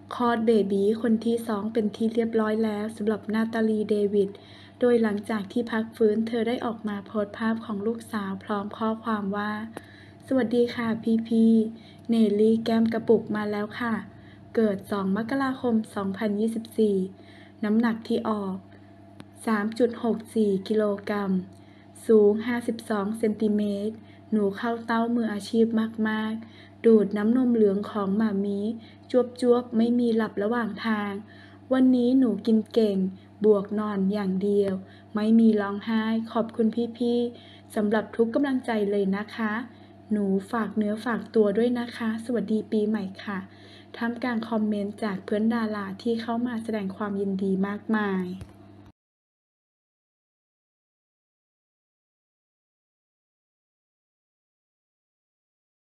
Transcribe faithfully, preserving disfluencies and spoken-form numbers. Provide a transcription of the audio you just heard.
คลอดเบบีคนที่สองเป็นที่เรียบร้อยแล้วสำหรับนาตาลีเดวิดโดยหลังจากที่พักฟื้นเธอได้ออกมาโพสต์ภาพของลูกสาวพร้อมข้อความว่าสวัสดีค่ะพี่พี่เนลลี่แก้มกระปุกมาแล้วค่ะเกิดสองมกราคมสองพันยี่สิบสี่น้ำหนักที่ออก สามจุดหกสี่ กิโลกรัมสูงห้าสิบสองเซนติเมตรหนูเข้าเต้ามืออาชีพมากๆดูดน้ำนมเหลืองของหม่ามีจวบจวบไม่มีหลับระหว่างทางวันนี้หนูกินเก่งบวกนอนอย่างเดียวไม่มีร้องไห้ขอบคุณพี่ๆสำหรับทุกกำลังใจเลยนะคะหนูฝากเนื้อฝากตัวด้วยนะคะสวัสดีปีใหม่ค่ะท่ามกลางคอมเมนต์จากเพื่อนดาราที่เข้ามาแสดงความยินดีมากมาย